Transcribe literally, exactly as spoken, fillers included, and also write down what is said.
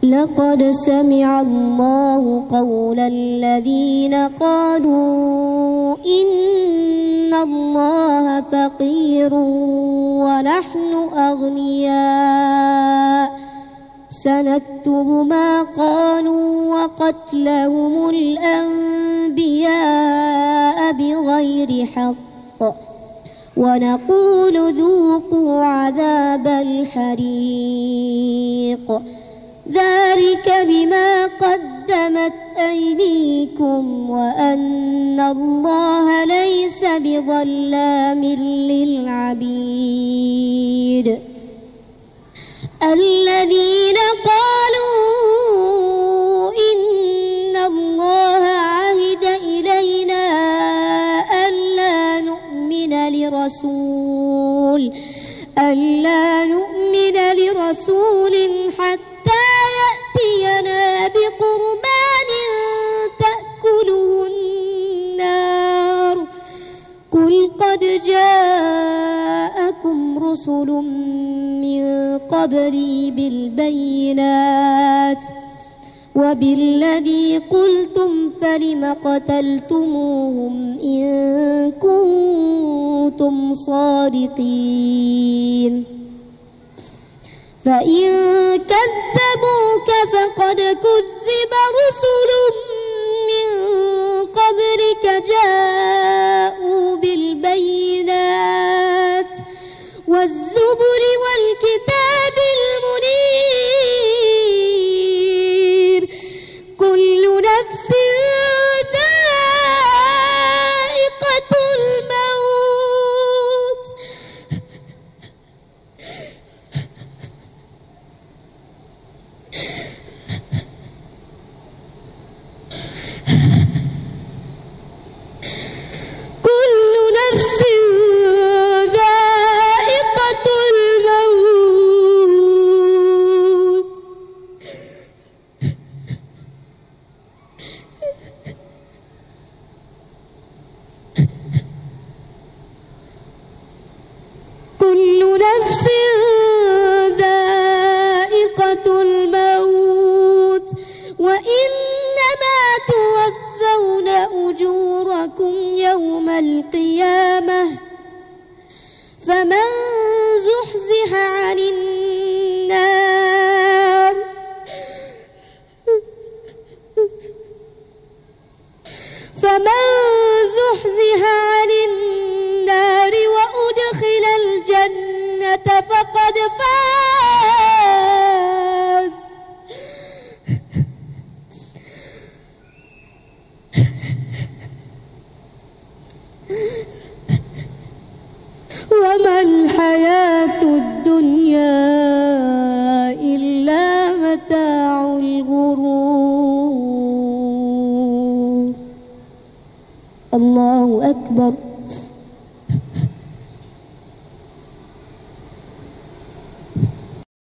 لقد سمع الله قول الذين قالوا إن الله فقير ونحن أغنياء سنكتب ما قالوا وقتلهم الأنبياء بغير حق ونقول ذوقوا عذاب الحريق ذلك بما قدمت أيديكم وأن الله ليس بظلام للعبيد الذين قالوا إن الله عهد إلينا ألا نؤمن لرسول ألا نؤمن لرسول حتى يأتينا بقربان تأكله النار قل قد جاءكم رسل من قبلي بالبينات وبالذي قلتم فلم قتلتموهم إن كنتم صادقين فإن كذبوك فقد كذب رسل من قبلك جاءوا بالبينات والزبر والكتاب المنير كل نفس ذائقة الموت كل نفس ذائقة الموت كل نفس ذائقة الموت وإنما توفون أجوركم يوم القيامة فمن زحزح عن النار فمن زحزح عن النار وأدخل الجنة فقد فاز وما الحياة الدنيا إلا متاع الغرور الله أكبر.